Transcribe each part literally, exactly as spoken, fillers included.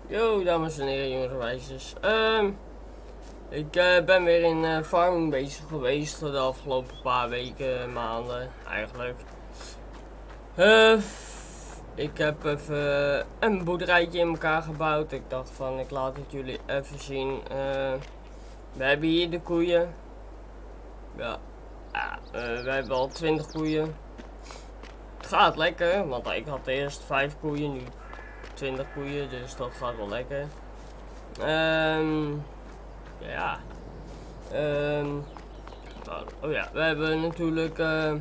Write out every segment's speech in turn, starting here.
Yo, dames en heren, jongens en meisjes. Um, ik uh, ben weer in uh, farming bezig geweest de afgelopen paar weken, maanden eigenlijk. Uh, ik heb even een boerderijtje in elkaar gebouwd. Ik dacht van, ik laat het jullie even zien. Uh, we hebben hier de koeien. Ja, ja uh, we hebben al twintig koeien. Het gaat lekker, want ik had eerst vijf koeien, nu twintig koeien, dus dat gaat wel lekker. Um, ja. Um, oh ja, we hebben natuurlijk uh,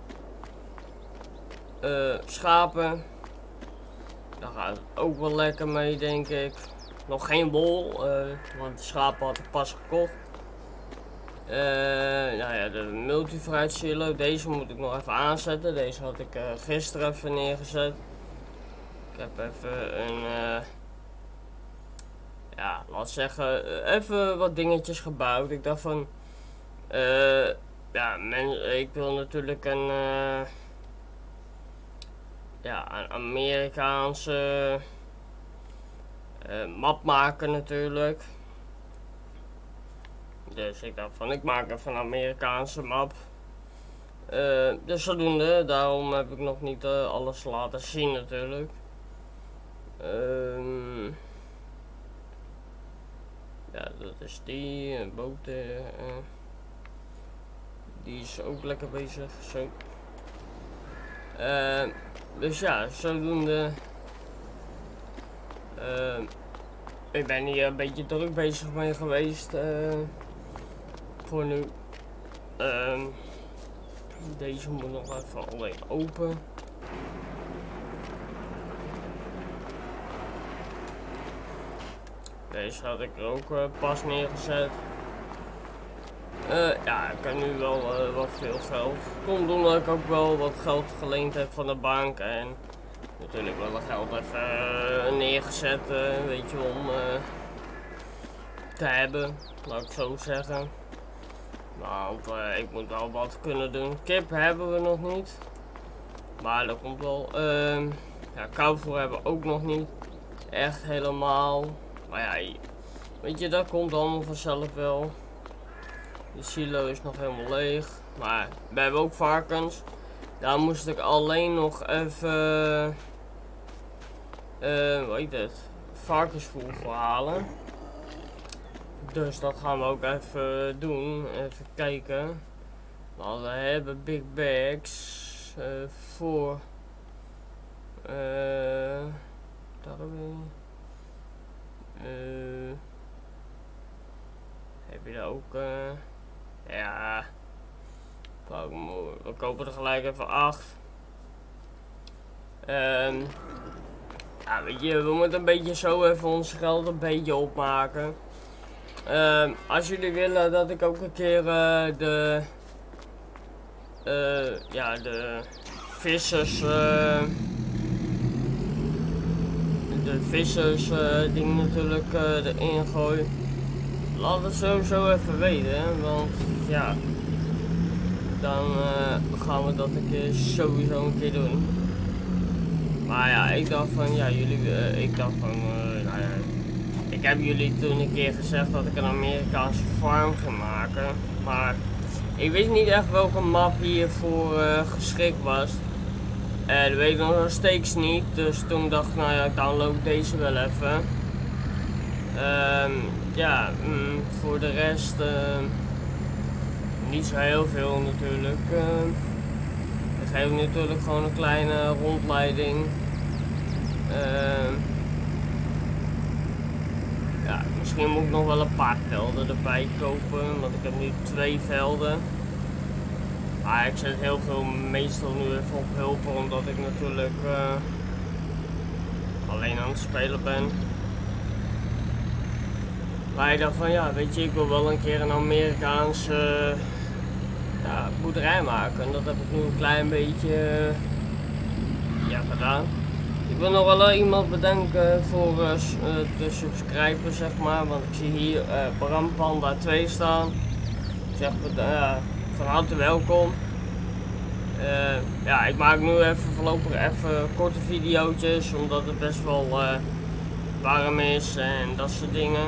uh, schapen. Daar gaat het ook wel lekker mee, denk ik. Nog geen wol, uh, want de schapen had ik pas gekocht. Uh, nou ja, de multifruit silo, deze moet ik nog even aanzetten. Deze had ik uh, gisteren even neergezet. Ik heb even een, uh, ja, laat zeggen, even wat dingetjes gebouwd. Ik dacht van, uh, ja, men, ik wil natuurlijk een, uh, ja, een Amerikaanse uh, map maken natuurlijk. Dus ik dacht van, ik maak even een Amerikaanse map. Uh, dus zodoende, daarom heb ik nog niet uh, alles laten zien natuurlijk. Um, ja, dat is die, uh, boten, uh, die is ook lekker bezig, zo. Uh, dus ja, zodoende, uh, ik ben hier een beetje druk bezig mee geweest, uh, voor nu. Uh, deze moet nog even alleen open. Deze had ik er ook uh, pas neergezet. Uh, ja, ik heb nu wel uh, wat veel geld. Komt omdat ik ook wel wat geld geleend heb van de bank. En natuurlijk wel wat geld even uh, neergezet, uh, weet je, om uh, te hebben. Laat ik zo zeggen. Want uh, ik moet wel wat kunnen doen. Kip hebben we nog niet. Maar dat komt wel. Uh, ja, koudvoer hebben we ook nog niet. Echt helemaal. Maar ja, weet je, dat komt allemaal vanzelf wel. De silo is nog helemaal leeg. Maar we hebben ook varkens. Daar moest ik alleen nog even, uh, weet het, varkensvoer voor halen. Dus dat gaan we ook even doen. Even kijken. Nou, we hebben big bags uh, voor. Uh, daar hebben we. Uh, heb je daar ook, uh, ja, we kopen er gelijk even acht. Um, ja, weet je, we moeten een beetje zo even ons geld een beetje opmaken. Um, als jullie willen dat ik ook een keer uh, de, uh, ja, de vissers, uh, de vissers uh, ding natuurlijk uh, erin gooi. Laat het sowieso even weten, hè? Want ja, dan uh, gaan we dat een keer sowieso een keer doen. Maar ja, ik dacht van, ja, jullie, uh, ik dacht van, uh, nou ja, ik heb jullie toen een keer gezegd dat ik een Amerikaanse farm ging maken. Maar ik wist niet echt welke map hiervoor uh, geschikt was. En dat weet ik nog steeds niet, dus toen dacht ik, nou ja, ik download deze wel even. Um, ja, mm, voor de rest uh, niet zo heel veel natuurlijk. Uh, ik geef natuurlijk gewoon een kleine rondleiding. Uh, ja, misschien moet ik nog wel een paar velden erbij kopen, want ik heb nu twee velden. Maar ik zet heel veel meestal nu even op hulpen, omdat ik natuurlijk uh, alleen aan het spelen ben. Maar ik dacht van, ja, weet je, ik wil wel een keer een Amerikaanse uh, ja, boerderij maken. En dat heb ik nu een klein beetje uh, ja, gedaan. Ik wil nog wel uh, iemand bedenken voor uh, de subscriben, zeg maar. Want ik zie hier uh, Bram Panda twee staan. Ik zeg uh, van harte welkom. Uh, ja, ik maak nu even voorlopig even korte video's, omdat het best wel uh, warm is en dat soort dingen.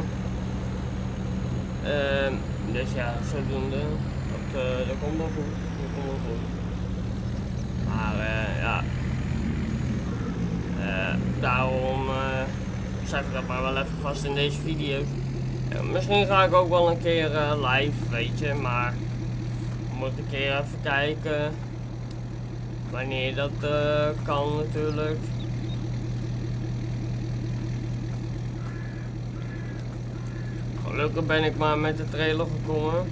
Uh, dus ja, zodoende. Dat, uh, dat komt wel goed. Dat komt wel goed. Maar uh, ja. Uh, daarom uh, zeg ik dat maar wel even vast in deze video. Uh, misschien ga ik ook wel een keer uh, live, weet je, maar ik moet een keer even kijken wanneer dat uh, kan natuurlijk. Gelukkig ben ik maar met de trailer gekomen.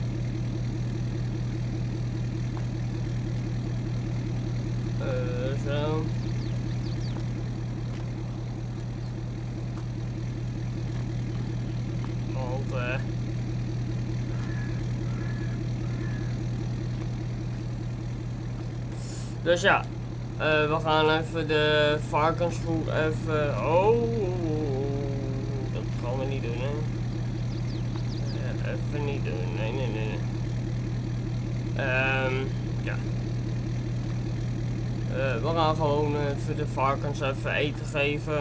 Uh, zo. Want uh, dus ja, uh, we gaan even de varkensvoer even. Oh, dat gaan we niet doen, hè? Even niet doen, nee, nee, nee. Um, ja. Uh, we gaan gewoon even de varkens even eten geven.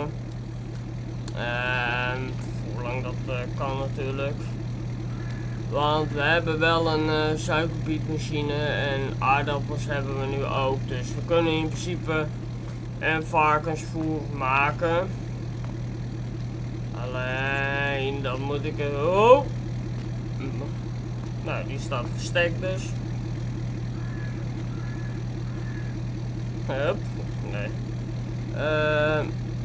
Um, hoe lang dat uh, kan natuurlijk. Want we hebben wel een uh, suikerbietmachine en aardappels hebben we nu ook. Dus we kunnen in principe een varkensvoer maken. Alleen dan moet ik er... Oh! Nou, die staat verstekt dus. Hup, nee. Uh,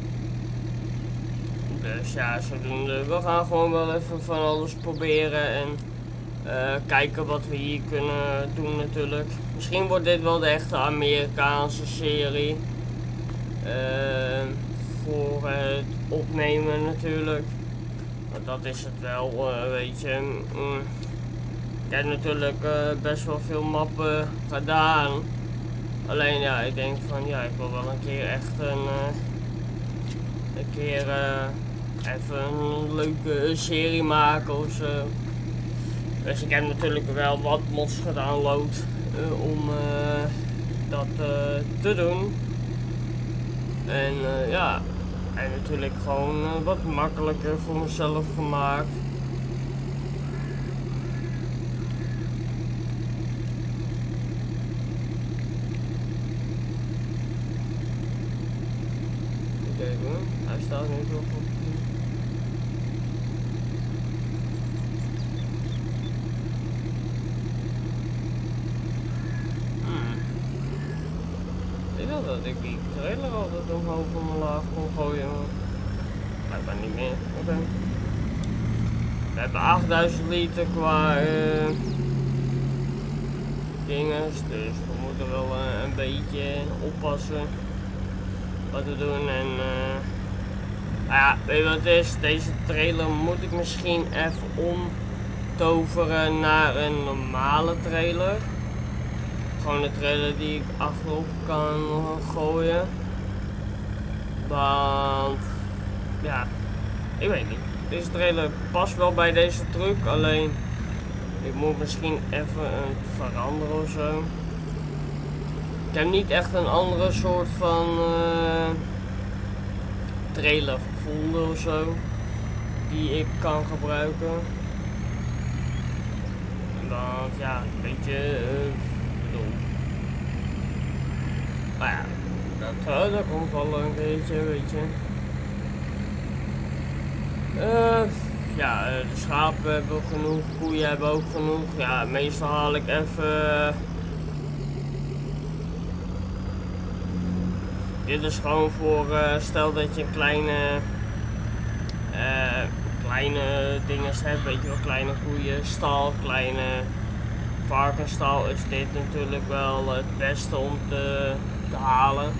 dus ja, zodoende. We gaan gewoon wel even van alles proberen en uh, kijken wat we hier kunnen doen natuurlijk. Misschien wordt dit wel de echte Amerikaanse serie. Uh, voor het opnemen natuurlijk. Maar dat is het wel, uh, weet je. Mm. Ik heb natuurlijk uh, best wel veel mappen gedaan. Alleen ja, ik denk van ja, ik wil wel een keer echt een, uh, een keer uh, even een leuke serie maken of zo. Dus ik heb natuurlijk wel wat mods gedownload uh, om uh, dat uh, te doen. En uh, ja, en natuurlijk gewoon uh, wat makkelijker voor mezelf gemaakt. Hij staat nu toch op. Hmm. Ik dacht dat ik die trailer altijd omhoog en omlaag kon gooien, maar blijkbaar niet meer. Oké. Okay. We hebben achtduizend liter qua uh, dinges, dus we moeten wel uh, een beetje oppassen wat we doen en uh, nou ja, weet je wat het is? Deze trailer moet ik misschien even omtoveren naar een normale trailer. Gewoon een trailer die ik achterop kan gooien. Want ja, ik weet niet. Deze trailer past wel bij deze truck, alleen ik moet misschien even een veranderen of zo. Ik heb niet echt een andere soort van uh, trailer gevonden of zo die ik kan gebruiken. Want ja, een beetje uh, bedoel. Maar ja, dat, uh, dat komt wel een beetje, weet je. Uh, ja, uh, de schapen hebben we genoeg, koeien hebben ook genoeg. Ja, meestal haal ik even. Dit is gewoon voor, uh, stel dat je een kleine, uh, kleine dingen hebt, weet je wel, kleine koeien, stal, kleine varkensstal, is dit natuurlijk wel het beste om te, te halen.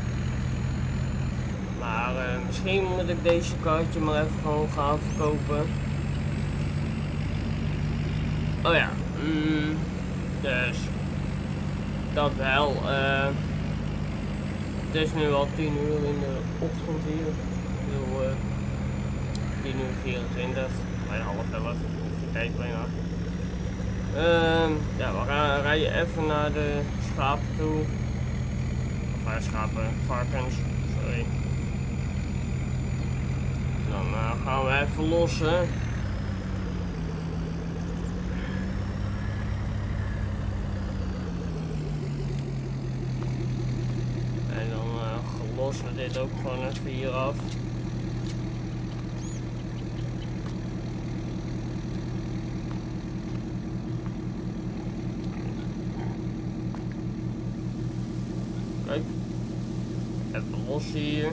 Maar uh, misschien moet ik deze kaartje maar even gewoon gaan verkopen. Oh ja, mm, dus dat wel. Uh, Het is nu al tien uur in de ochtend hier. Ik bedoel, uh, tien uur vierentwintig, bijna half elf, koffietijd bijna. Uh, ja, we gaan rijden even naar de schapen toe. Of uh, schapen, varkens, sorry. dan uh, gaan we even lossen. En dan uh, lossen we dit ook gewoon even hier af. Kijk, even los hier.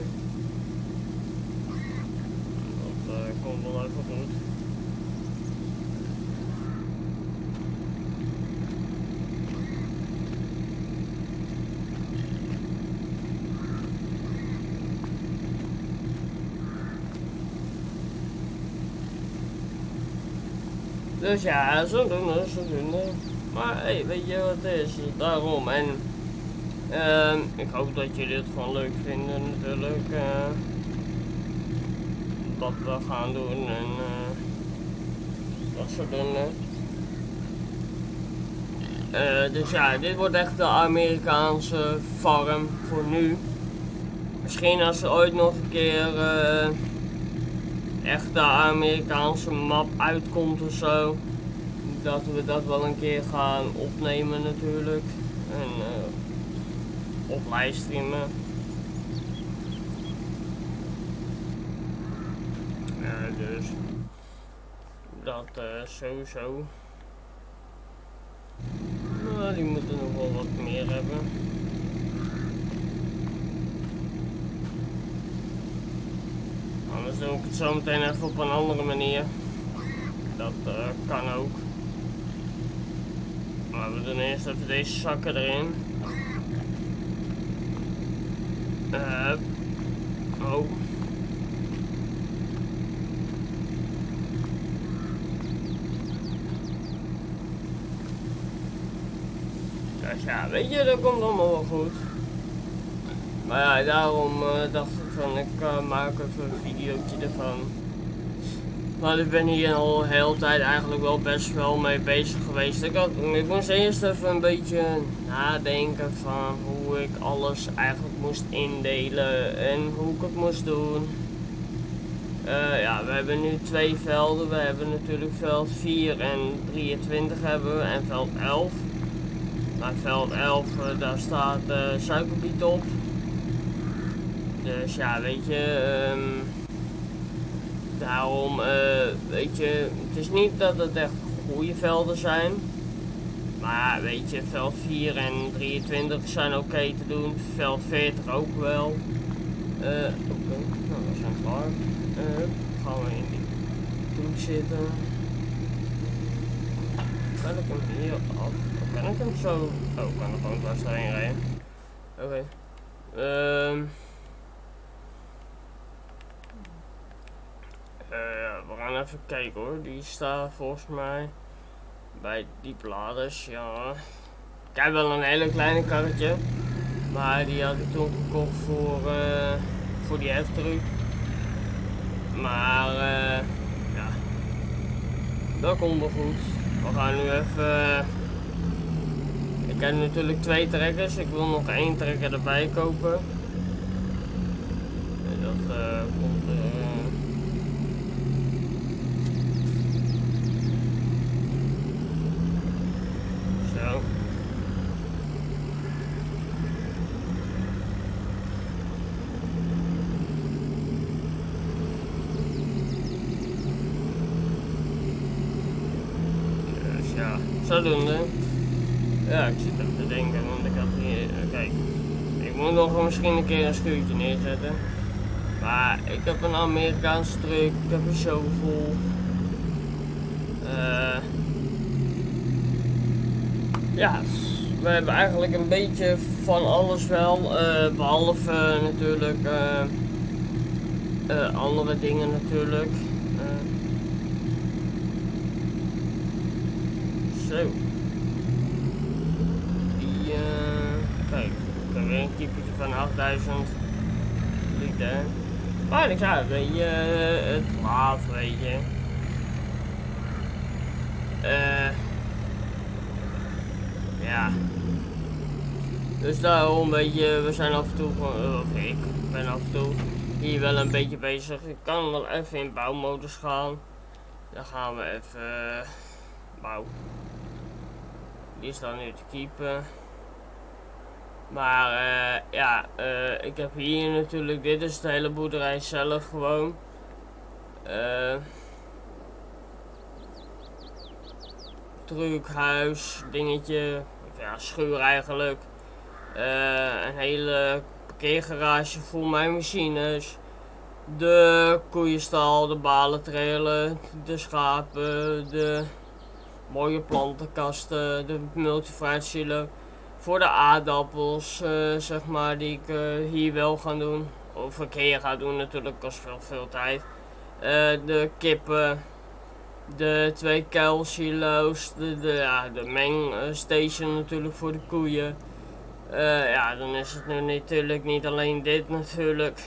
Dat uh, komt wel even goed. Dus ja, zo doen we, zo doen we. Maar hey, weet je wat het is? Daarom. En uh, ik hoop dat jullie het gewoon leuk vinden natuurlijk. Uh, wat we gaan doen en uh, dat soort dingen. Uh, dus ja, dit wordt echt de Amerikaanse farm voor nu. Misschien als er ooit nog een keer uh, echt de Amerikaanse map uitkomt of zo, dat we dat wel een keer gaan opnemen natuurlijk. En uh, of livestreamen. Ja, dus dat uh, sowieso. Nou, die moeten nog wel wat meer hebben. Anders doe ik het zo meteen even op een andere manier. Dat uh, kan ook. Maar we doen eerst even deze zakken erin. Uh, oh. Dus ja, weet je, dat komt allemaal wel goed. Maar ja, daarom uh, dacht ik van, ik uh, maak even een videootje ervan. Maar ik ben hier al de hele tijd eigenlijk wel best wel mee bezig geweest. Ik, had, ik moest eerst even een beetje nadenken van hoe ik alles eigenlijk moest indelen en hoe ik het moest doen. Uh, ja, we hebben nu twee velden. We hebben natuurlijk veld vier en drieëntwintig hebben we en veld elf. Maar veld elf, uh, daar staat uh, suikerbiet op. Dus ja, weet je, um, daarom, uh, weet je, het is niet dat het echt goede velden zijn. Maar weet je, veld vier en drieëntwintig zijn oké okay te doen, veld veertig ook wel. Uh, oké, okay. Nou we zijn klaar. Uh, gaan we in die troep zitten. Kan ik hem hier af? Kan ik hem zo? Oh, ik kan er gewoon dwars doorheen rijden. Oké. Okay. Um, uh, we gaan even kijken hoor. Die staat volgens mij bij die bladers. Ja. Ik heb wel een hele kleine karretje. Maar die had ik toen gekocht voor, uh, voor die heftruck. Maar uh, ja. Dat komt wel goed. We gaan nu even. Ik heb natuurlijk twee trekkers. Ik wil nog één trekker erbij kopen. En dat uh, komt er. Uh... Zo. Dus ja, zodoende. Ja, ik zit even te denken, want ik had hier, uh, kijk, ik moet nog misschien een keer een schuurtje neerzetten. Maar ik heb een Amerikaanse truck, ik heb een shovel. Uh, ja, we hebben eigenlijk een beetje van alles wel, uh, behalve uh, natuurlijk uh, uh, andere dingen natuurlijk. Uh, zo. Kijk, ik heb weer een typetje van achtduizend liter. Maar ik zei, weet je, het laat, weet je. Uh, ja. Dus daarom, weet je, we zijn af en toe, of ik ben af en toe hier wel een beetje bezig. Ik kan wel even in bouwmodus gaan. Dan gaan we even uh, bouw. Die is dan nu te keepen. Maar uh, ja, uh, ik heb hier natuurlijk, dit is de hele boerderij zelf gewoon. Uh, truck, huis, dingetje, ja, schuur eigenlijk. Uh, een hele parkeergarage vol mijn machines. De koeienstal, de balentrailer, de schapen, de mooie plantenkasten, de multifruitsilo. Voor de aardappels, uh, zeg maar, die ik uh, hier wel ga doen. Of ik hier ga doen, natuurlijk kost veel, veel tijd. Uh, de kippen, de twee kuilsilo's, de, de, ja, de mengstation natuurlijk voor de koeien. Uh, ja, dan is het nu natuurlijk niet alleen dit natuurlijk.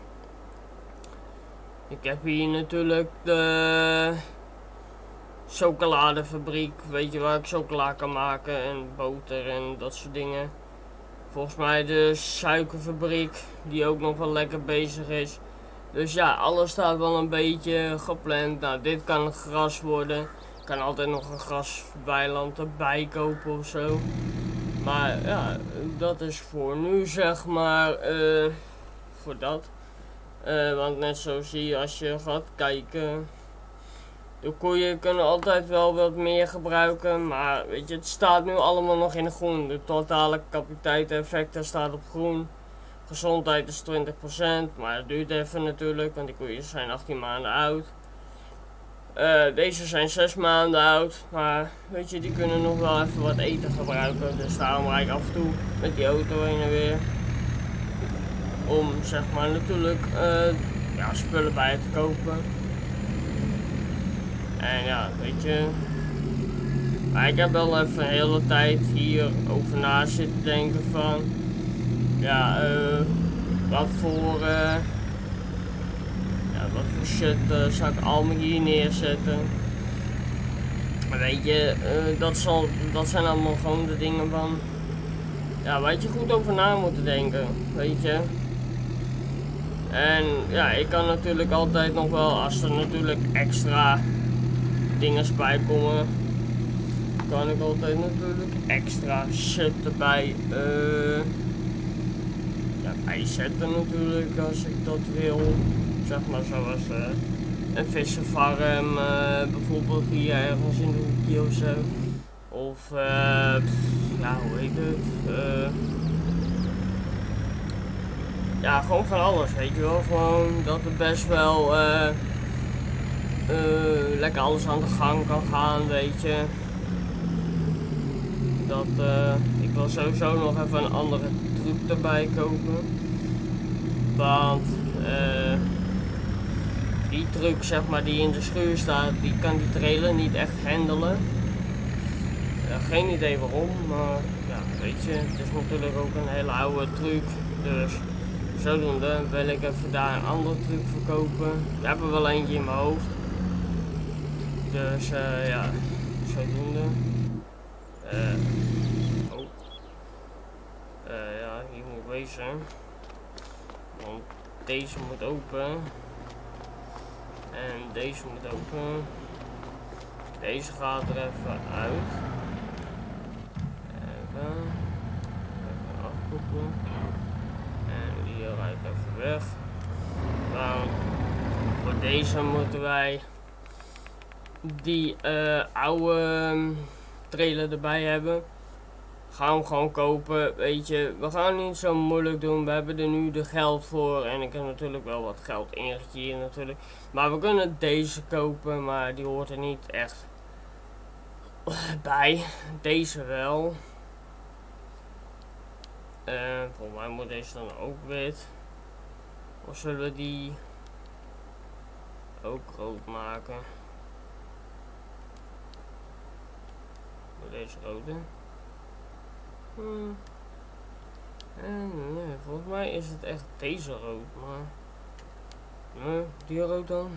Ik heb hier natuurlijk de chocoladefabriek, weet je, waar ik chocola kan maken en boter en dat soort dingen. Volgens mij de suikerfabriek, die ook nog wel lekker bezig is. Dus ja, alles staat wel een beetje gepland. Nou, dit kan gras worden. Ik kan altijd nog een grasweiland erbij kopen of zo. Maar ja, dat is voor nu zeg maar, uh, voor dat. Uh, want net zo zie je als je gaat kijken. De koeien kunnen altijd wel wat meer gebruiken, maar weet je, het staat nu allemaal nog in de groen. De totale capaciteit-effecten staat op groen. Gezondheid is twintig procent, maar het duurt even natuurlijk, want die koeien zijn achttien maanden oud. Uh, deze zijn zes maanden oud, maar weet je, die kunnen nog wel even wat eten gebruiken. Dus daarom rijd ik af en toe met die auto heen en weer. Om zeg maar natuurlijk uh, ja, spullen bij te kopen. En ja, weet je. Maar ik heb wel even een hele tijd hier over na zitten denken van. Ja, uh, wat voor. Uh, ja, wat voor shit uh, zou ik allemaal hier neerzetten. Maar weet je, uh, dat, zal, dat zijn allemaal gewoon de dingen van. Ja, waar je goed over na moet denken, weet je. En ja, ik kan natuurlijk altijd nog wel, als er natuurlijk extra dingen bij komen, kan ik altijd natuurlijk extra shit erbij uh, ja, bijzetten natuurlijk, als ik dat wil. Zeg maar zoals uh, een vissenfarm, uh, bijvoorbeeld hier ergens in de hoekje of zo. Of uh, ja, hoe heet het? Uh, Ja, gewoon van alles, weet je wel. Gewoon dat het best wel uh, uh, lekker alles aan de gang kan gaan, weet je. Dat, uh, ik wil sowieso nog even een andere truc erbij kopen. Want uh, die truc, zeg maar, die in de schuur staat, die kan die trailer niet echt handelen. Uh, geen idee waarom, maar ja, weet je, het is natuurlijk ook een hele oude truc, dus zodoende wil ik even daar een andere truc verkopen. Ik heb er wel eentje in mijn hoofd. Dus uh, ja, zodoende. Uh, oh. Uh, ja, hier moet ik wezen. Want deze moet open. En deze moet open. Deze gaat er even uit. Even. Even afkoppelen. En die rijd ik even weg. Nou, voor deze moeten wij die uh, oude trailer erbij hebben. Gaan we gewoon kopen, weet je. We gaan niet zo moeilijk doen. We hebben er nu de geld voor. En ik heb natuurlijk wel wat geld ingekeerd natuurlijk. Maar we kunnen deze kopen, maar die hoort er niet echt bij. Deze wel. Uh, volgens mij moet deze dan ook wit. Of zullen we die ook rood maken? Met deze rode. Hmm. En nee, volgens mij is het echt deze rood, maar nee, die rood dan.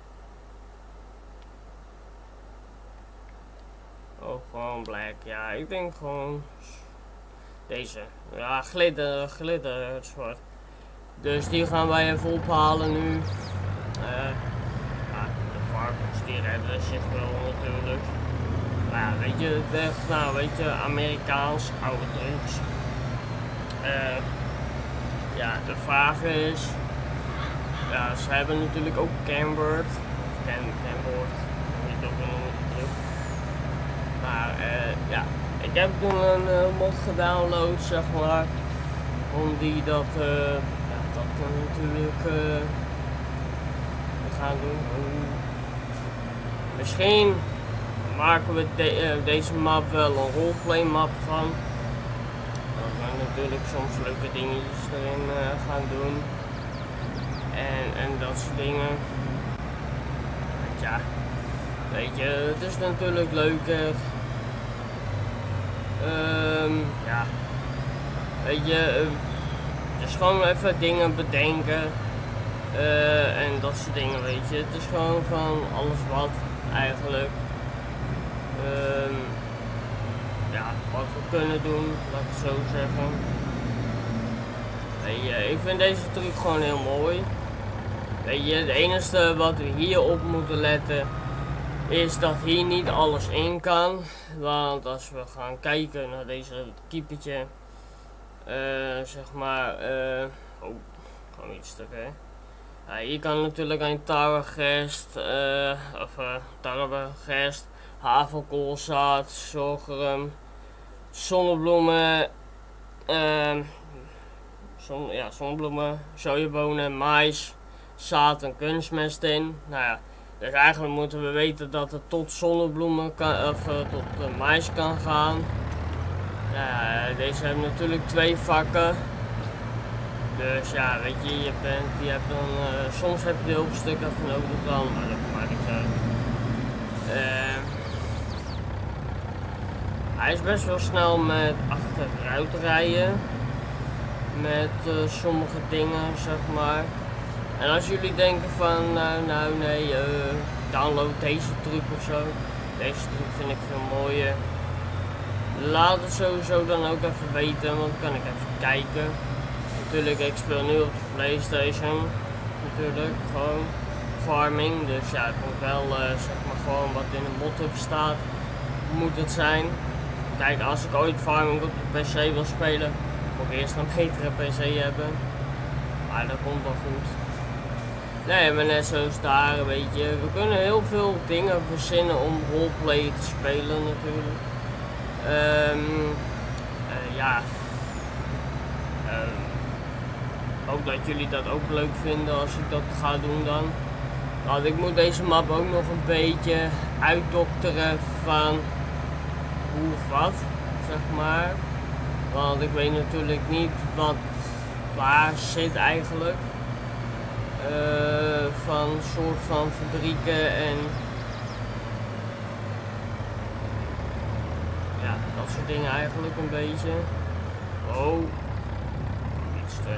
Oh, gewoon black. Ja, ik denk gewoon deze. Ja, glitter, glitter, het zwart. Dus die gaan wij even ophalen nu. Uh, ja, de varkens die redden zich wel natuurlijk. Maar ja, weet je, het echt, nou weet je, Amerikaans, oude trucks. Uh, ja, de vraag is, ja, ze hebben natuurlijk ook cambered, Cam, cambered, niet ook een truc. Maar uh, ja, ik heb toen een uh, mod gedownload, zeg maar, om die dat, uh, ja, dat kan natuurlijk uh, gaan doen. Misschien maken we de, uh, deze map wel een roleplay map van. Dat we natuurlijk soms leuke dingetjes erin uh, gaan doen. En, en dat soort dingen. Ja, weet je, het is natuurlijk leuker. Um, ja, weet je, uh, dus gewoon even dingen bedenken. Uh, en dat soort dingen, weet je. Het is gewoon van alles wat eigenlijk. Um, ja, wat we kunnen doen, laat ik het zo zeggen. Weet je, ik vind deze truc gewoon heel mooi. Weet je, het enige wat we hier op moeten letten is dat hier niet alles in kan. Want als we gaan kijken naar deze keepertje, uh, zeg maar, uh, oh, gewoon iets te ver. Ja, hier kan natuurlijk een tarwegerst, uh, of uh, tarwegerst, haverkoolzaad, sorghum, zonnebloemen, uh, zon, ja, zonnebloemen, sojabonen, mais, zaad en kunstmest in. Nou ja, dus eigenlijk moeten we weten dat het tot zonnebloemen kan, of uh, tot uh, mais kan gaan. Ja, deze hebben natuurlijk twee vakken. Dus ja, weet je, je, bent, je hebt dan, uh, soms heb je er heel veel stukken van nodig dan, maar dat maakt niet uit. Uh, hij is best wel snel met achteruit rijden. Met uh, sommige dingen, zeg maar. En als jullie denken van, nou, nou nee, uh, download deze truc of zo. Deze truc vind ik veel mooier. Laat het sowieso dan ook even weten, want dan kan ik even kijken. Natuurlijk, ik speel nu op de PlayStation. Natuurlijk, gewoon farming. Dus ja, het moet wel, uh, zeg maar, gewoon wat in de mod-up staat, moet het zijn. Kijk, als ik ooit farming op de P C wil spelen, moet ik eerst een betere P C hebben. Maar dat komt wel goed. Nee, maar net zoals daar, weet je, we kunnen heel veel dingen verzinnen om roleplay te spelen natuurlijk. Um, uh, ja. Um, Ook dat jullie dat ook leuk vinden als ik dat ga doen dan. Want ik moet deze map ook nog een beetje uitdokteren van hoe of wat, zeg maar. Want ik weet natuurlijk niet wat waar zit eigenlijk. Uh, van soort van fabrieken en ja, dat soort dingen eigenlijk een beetje. Oh, iets te...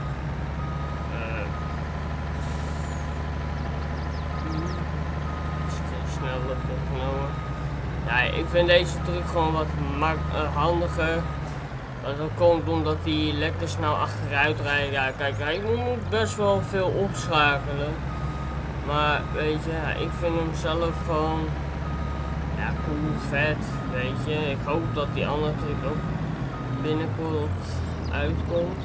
snel genomen. Ja, ik vind deze truc gewoon wat uh, handiger. Dat komt omdat hij lekker snel achteruit rijdt. Ja, kijk, hij moet best wel veel opschakelen. Maar weet je, ja, ik vind hem zelf gewoon ja, cool, vet. Weet je, ik hoop dat die andere truc ook binnenkort uitkomt.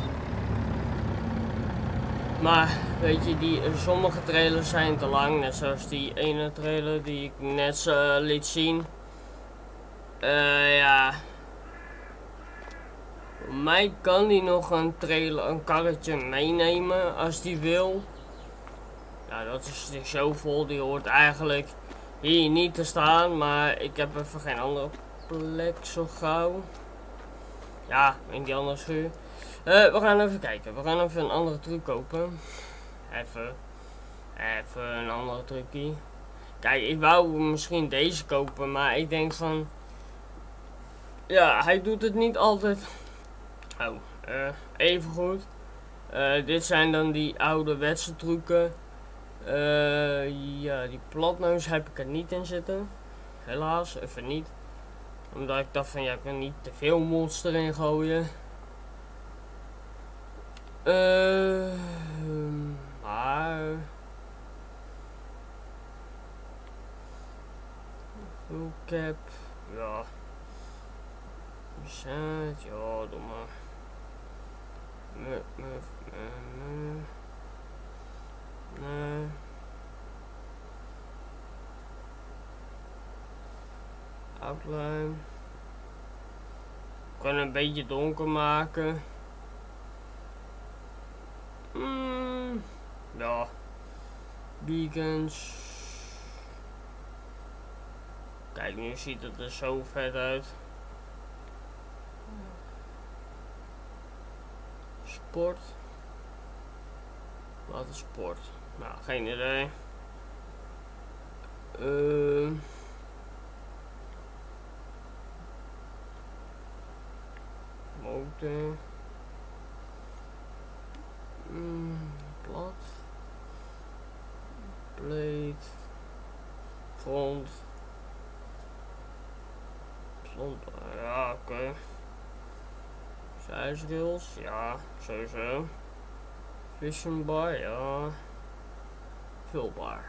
Maar weet je, die, sommige trailers zijn te lang, net zoals die ene trailer die ik net uh, liet zien. Uh, ja. Voor mij kan die nog een trailer, een karretje meenemen als die wil. Ja, dat is de show vol, die hoort eigenlijk hier niet te staan, maar ik heb even geen andere plek zo gauw. Ja, in die andere schuur. Uh, we gaan even kijken. We gaan even een andere truc kopen. Even. Even een andere trucje. Kijk, ik wou misschien deze kopen, maar ik denk van... Ja, hij doet het niet altijd... Oh, uh, even goed. Uh, dit zijn dan die ouderwetse trucken. Uh, ja, die platneus heb ik er niet in zitten. Helaas, even niet. Omdat ik dacht van, ja, ik kan niet te veel mods erin gooien. Uh, maar... Full cap, ja. Zet, ja, doe maar. Nee, nee, nee. Nee. Outline. Ik kan een beetje donker maken. Mm, ja. Beacons. Kijk, nu ziet het er zo vet uit. Sport. Wat is sport? Nou, geen idee. Uh, motor. Mm, plat. Plate. Front. Front. Ja, oké. Okay. Zijsrails, ja, sowieso. Vision bar, ja. Vulbaar.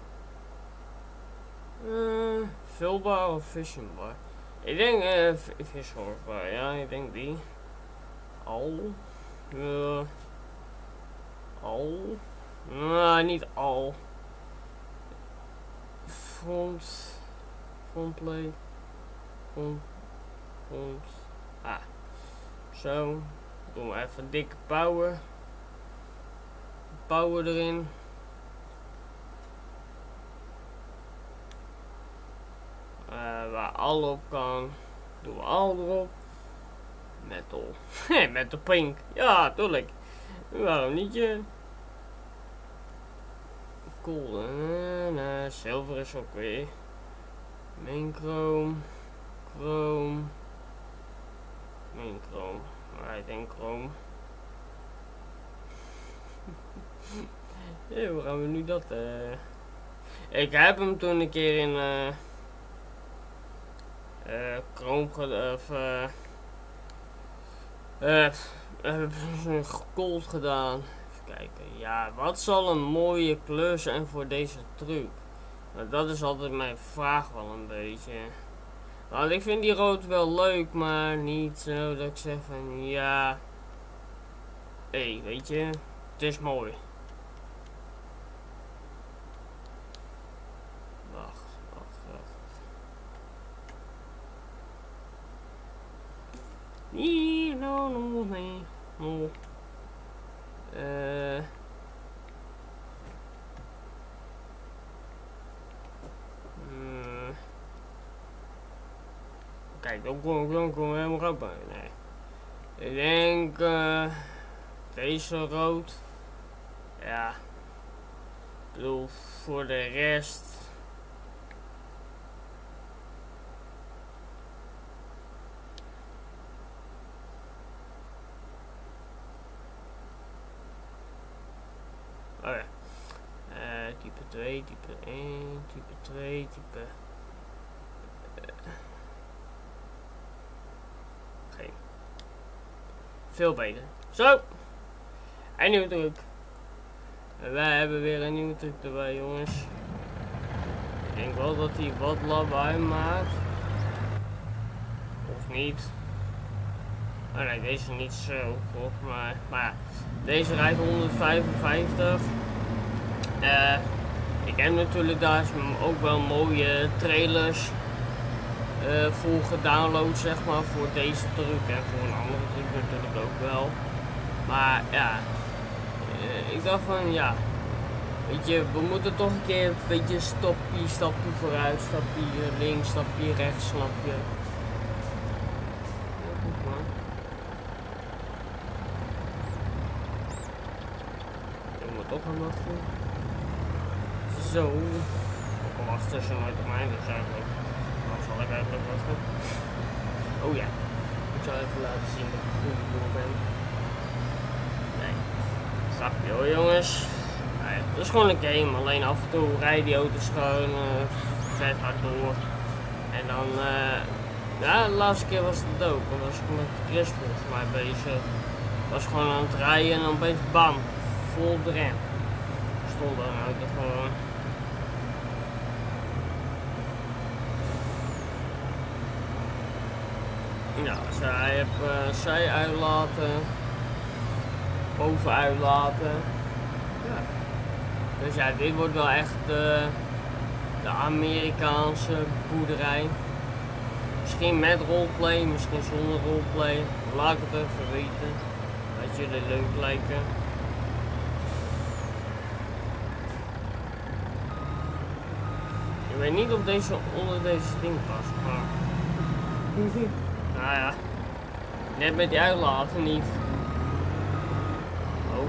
Uh, vulbaar of vision bar? Ik denk uh, vision bar, ja, ik denk die. Al. Uh, al. Nou, niet al. Front. Frontplate. Front. Front. Ah. Zo. Doen we even dikke power. Power erin. Uh, waar al op kan. Doen we al erop. Metal. Metal pink. Ja, tuurlijk. Waarom niet je? Cool. Uh, nee, zilver is ook weer. Main chrome. Chrome. Main chrome. Maar ik denk chrome. Ja, hoe gaan we nu dat? Uh... Ik heb hem toen een keer in uh, uh, chrome of uh, uh, gold gedaan. Even kijken. Ja, wat zal een mooie kleur zijn voor deze truc? Nou, dat is altijd mijn vraag wel een beetje. Nou, ik vind die rood wel leuk, maar niet zo dat ik zeg van ja. Hé, hey, weet je, het is mooi. Wacht, wacht, wacht. Nee, no, no, nee, no. Eh. Uh, hmm. Kijk, dan kom ik helemaal goed bij. Nee. Ik denk uh, deze rood. Ja. Ik bedoel, voor de rest. Oh ja. Uh, type twee, type één, type twee, type. Uh, geen. Veel beter. Zo. Een nieuwe truc. Wij hebben weer een nieuwe truc erbij, jongens. Ik denk wel dat hij wat lawaai maakt. Of niet. Oh nee, deze niet zo, volgens mij. Maar ja, deze rijdt honderdvijfenvijftig. Uh, ik heb natuurlijk daar ook wel mooie trailers uh, voor gedownload, zeg maar, voor deze truc en voor een andere truc natuurlijk ook wel. Maar ja, uh, ik dacht van ja, weet je, we moeten toch een keer, weet je, stapje, stapje vooruit, stapje links, stapje rechts, snap je. Ook aan wachten. Zo. Ook al wachten ze nooit op mij, dus eigenlijk. Dan zal ik eigenlijk wachten. Oh ja. Ik zal even laten zien dat ik goed door ben. Nee. Stapje hoor jongens. Nee, het is gewoon een game. Alleen af en toe rijden die auto's gewoon uh, vet hard door. En dan, uh, ja, de laatste keer was het ook. Dan was ik met Chris volgens mij bezig. was gewoon aan het rijden en opeens bam, vol op de rem. Stond dan auto gewoon. Ja, zij heb uh, zij uitlaten, boven uitlaten. Ja. Dus ja, dit wordt wel echt uh, de Amerikaanse boerderij. Misschien met roleplay, misschien zonder roleplay. Laat ik het even weten. Dat jullie leuk lijken. Ik weet niet of deze onder deze ding past, maar... Nou ja, net met die uitlaten niet. Oh.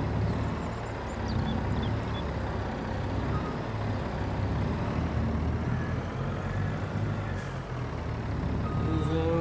Zo.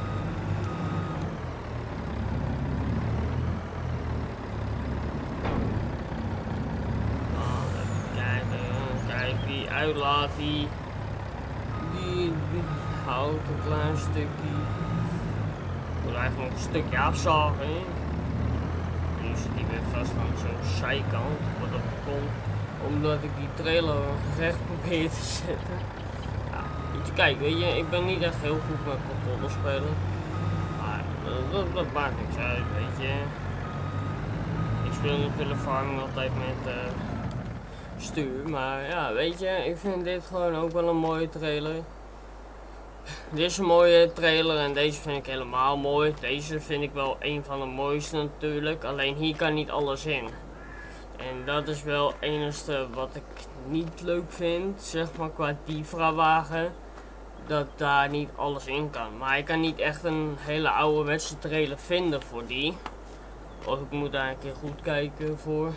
Nou, even kijken, kijk die uitlaat die, die, die houdt een klein stukje. Ik wil eigenlijk nog een stukje afzagen. He. Nu zit hij weer vast aan zo'n zijkant wat dat komt, omdat ik die trailer recht probeer te zetten. Ja, weet je, kijk, weet je, ik ben niet echt heel goed met controller spelen. Maar dat, dat, dat maakt niks uit, weet je. Ik speel natuurlijk farming altijd met uh, stuur, maar ja, weet je, ik vind dit gewoon ook wel een mooie trailer. Dit is een mooie trailer en deze vind ik helemaal mooi. Deze vind ik wel een van de mooiste natuurlijk. Alleen hier kan niet alles in. En dat is wel het enige wat ik niet leuk vind, zeg maar qua diefrawagen. Dat daar niet alles in kan. Maar ik kan niet echt een hele ouderwetse trailer vinden voor die. Of ik moet daar een keer goed kijken voor.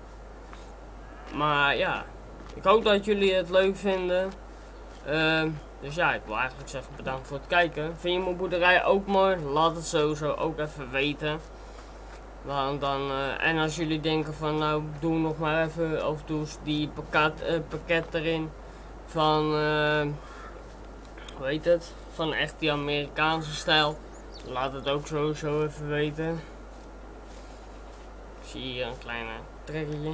Maar ja, ik hoop dat jullie het leuk vinden. Uh, dus ja, ik wil eigenlijk zeggen bedankt voor het kijken. Vind je mijn boerderij ook mooi? Laat het sowieso ook even weten. Want dan, uh, en als jullie denken van nou doe nog maar even of doe die pakket, uh, pakket erin van, uh, hoe heet het? Van echt die Amerikaanse stijl. Laat het ook sowieso even weten. Ik zie hier een kleine trekkertje.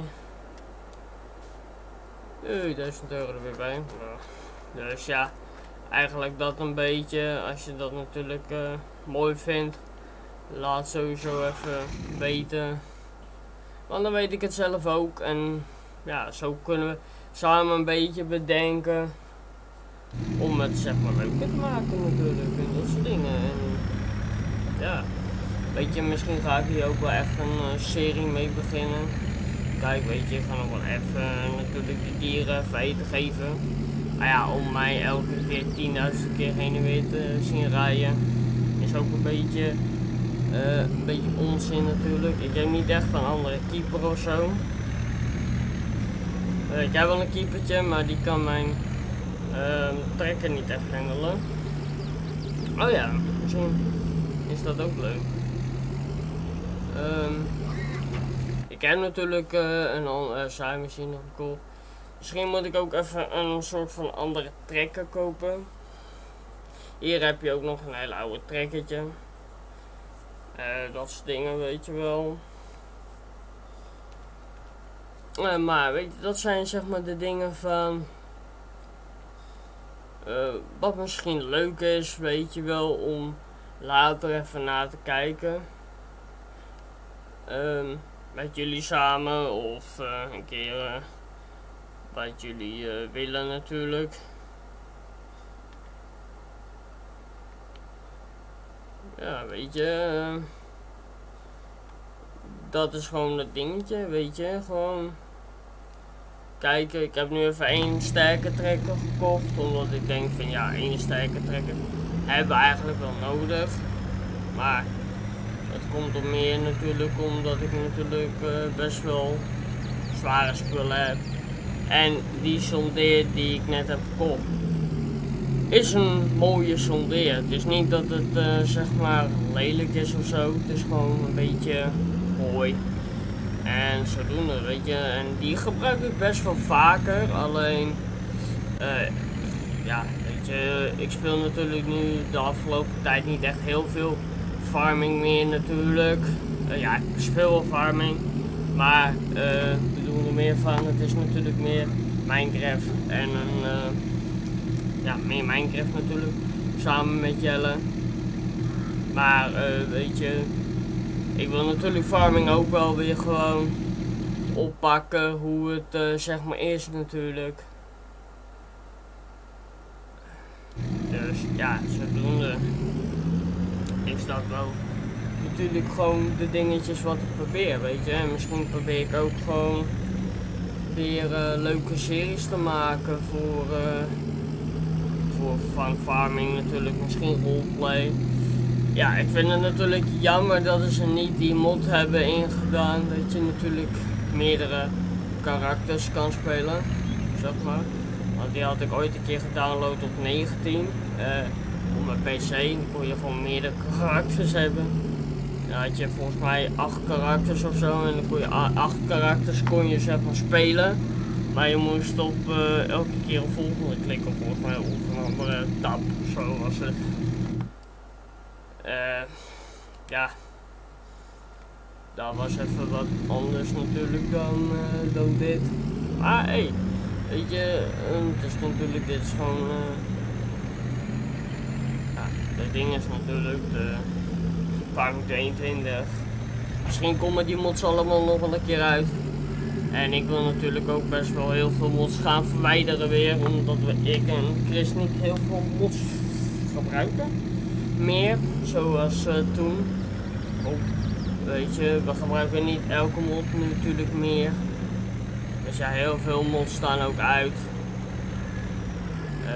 Uh, duizend euro er weer bij. Uh, dus ja, eigenlijk dat een beetje. Als je dat natuurlijk uh, mooi vindt, laat sowieso even weten. Want dan weet ik het zelf ook. En ja, zo kunnen we samen een beetje bedenken om het zeg maar leuker te maken natuurlijk. En dat soort dingen. En ja, weet je, misschien ga ik hier ook wel echt een uh, serie mee beginnen. Kijk, weet je, ik ga nog wel even uh, natuurlijk die dieren even eten geven. Nou ja, om mij elke keer tienduizend keer heen en weer te zien rijden is ook een beetje, uh, een beetje onzin natuurlijk. Ik heb niet echt een andere keeper of zo. Uh, ik heb wel een keepertje, maar die kan mijn uh, trekker niet echt handelen. Oh ja, misschien is dat ook leuk. Um, ik heb natuurlijk uh, een uh, zaaimachine gekocht. Misschien moet ik ook even een soort van andere trekker kopen. Hier heb je ook nog een hele oude trekkertje. Uh, dat soort dingen, weet je wel. Uh, maar weet je, dat zijn zeg maar de dingen van... Uh, wat misschien leuk is, weet je wel, om later even na te kijken. Um, met jullie samen of uh, een keer... Uh, wat jullie uh, willen natuurlijk. Ja, weet je. Uh, dat is gewoon het dingetje, weet je. Gewoon kijken. Ik heb nu even één sterke trekker gekocht. Omdat ik denk van ja, één sterke trekker hebben we eigenlijk wel nodig. Maar dat komt er meer natuurlijk omdat ik natuurlijk uh, best wel zware spullen heb. En die sondeer die ik net heb gekocht is een mooie sondeer. Het is niet dat het uh, zeg maar lelijk is of zo. Het is gewoon een beetje mooi. En zodoende, weet je. En die gebruik ik best wel vaker. Alleen, uh, ja, weet je. Ik speel natuurlijk nu de afgelopen tijd niet echt heel veel farming meer natuurlijk. Uh, ja, ik speel wel farming, maar uh, we doen er meer van. Het is natuurlijk meer Minecraft en een, uh, ja, meer Minecraft natuurlijk, samen met Jelle. Maar uh, weet je, ik wil natuurlijk farming ook wel weer gewoon oppakken hoe het uh, zeg maar is natuurlijk. Dus ja, zodoende is dat wel natuurlijk gewoon de dingetjes wat ik probeer, weet je. En misschien probeer ik ook gewoon weer uh, leuke series te maken voor, uh, voor van farming natuurlijk, misschien roleplay. Ja, ik vind het natuurlijk jammer dat ze niet die mod hebben ingedaan, dat je natuurlijk meerdere karakters kan spelen, zeg maar. Want die had ik ooit een keer gedownload op negentien, uh, op mijn P C, dan kon je gewoon meerdere karakters hebben. Dan had je volgens mij acht karakters of zo en dan kon je acht karakters kon je zeg maar spelen. Maar je moest op uh, elke keer een volgende klikken, volgens mij op een andere tab of zo was het. Uh, ja, dat was even wat anders natuurlijk dan, uh, dan dit. Ah, hé, hey, weet je, uh, het is natuurlijk, dit is gewoon, uh, ja, dat ding is natuurlijk de Farming tweeëntwintig. Misschien komen die mods allemaal nog wel een keer uit. En ik wil natuurlijk ook best wel heel veel mods gaan verwijderen weer, omdat we, ik en Chris niet heel veel mods gebruiken. Meer, zoals uh, toen. Oh, weet je, we gebruiken niet elke mod nu natuurlijk meer. Dus ja, heel veel mods staan ook uit. Uh,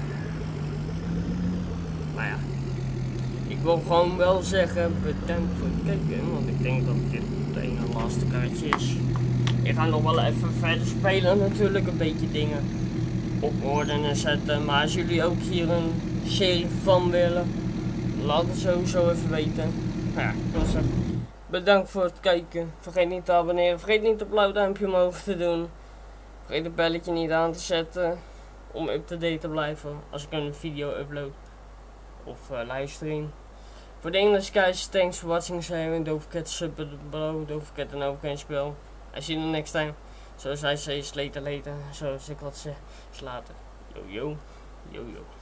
maar ja, ik wil gewoon wel zeggen bedankt voor het kijken, want ik denk dat dit het ene laatste kaartje is. Ik ga nog wel even verder spelen natuurlijk, een beetje dingen op orde en zetten. Maar als jullie ook hier een serie van willen, laat het sowieso even weten. Ja, ik wil zeggen, bedankt voor het kijken. Vergeet niet te abonneren. Vergeet niet het blauw duimpje omhoog te doen. Vergeet het belletje niet aan te zetten. Om up-to-date te blijven als ik een video upload. Of uh, livestream. For the English guys, thanks for watching this video. Don't forget to sub below. Don't forget to know geen spel. I see you next time. Zoals I say, later later. Zoals ik wat zeg, is later. Yo yo. Yo yo.